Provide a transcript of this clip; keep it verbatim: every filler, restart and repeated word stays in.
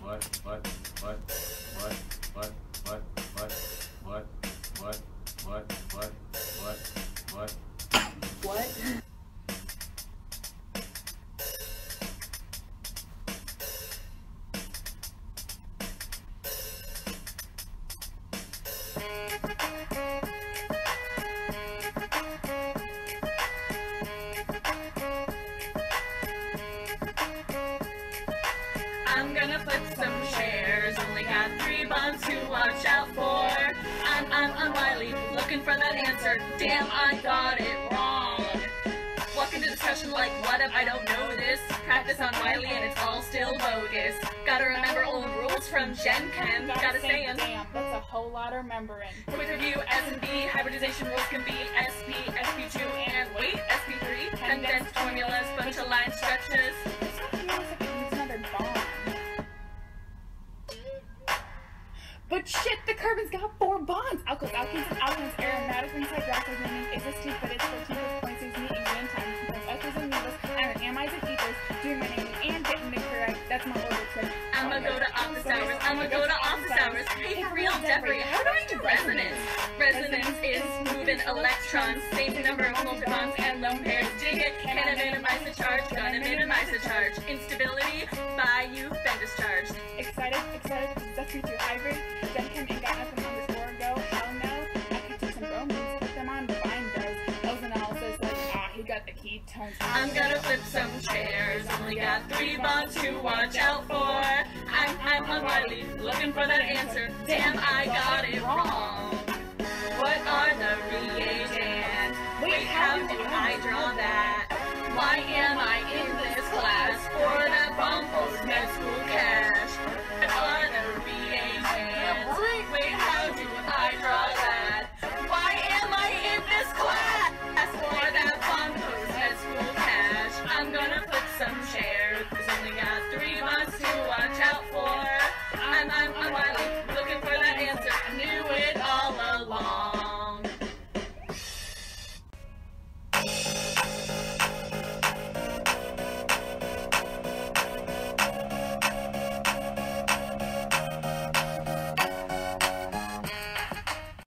what, what, what, what, what, what, what, what, what, what, what, what, what, what? I'm gonna flip some shares, only got three bonds to watch out for. I'm, I'm unwily, looking for that answer, damn I got it wrong. Walk into discussion like, what if I don't know this? Practice on Wiley and it's all still bogus. Gotta remember old rules from Gen Chem, gotta say 'em. Damn, that's a whole lot of remembering. Quick review, S and B, hybridization rules can be S P, S P two, and wait, S P three. Condensed formulas, bunch of line stretches. This one feels like it needs another bond. But shit, the carbon's got four bonds! Alkyls, alkenes, and alkanes, aromatics, and hydroxyls, meaning existing, but it's fourteen plus point six meet in green time. Because alkyls and needles, iron, amides, and ethers, doing my name and getting it correct. That's my order trick. I'ma go to office hours, I'ma go to office hours. Hey, for real, Devery, how do I do resonance? Resonance is moving electrons, same number of multibonds and lone pairs. Dig it, can I minimize the charge? Gonna minimize the charge. Instability, by you, been discharged. Excited, excited, because that's me too hybrid. Gen Chem ain't got nothing on the store go. Hell no. I could take some bromines, put them on bind those. Those analysis like, ah, he got the ketones. I'm gonna flip some chairs, only got three bonds to watch out for. I'm, I'm unwily, looking for that answer, damn I got it wrong. What are the reagents? Wait, how do I draw that? Why am I in this class? For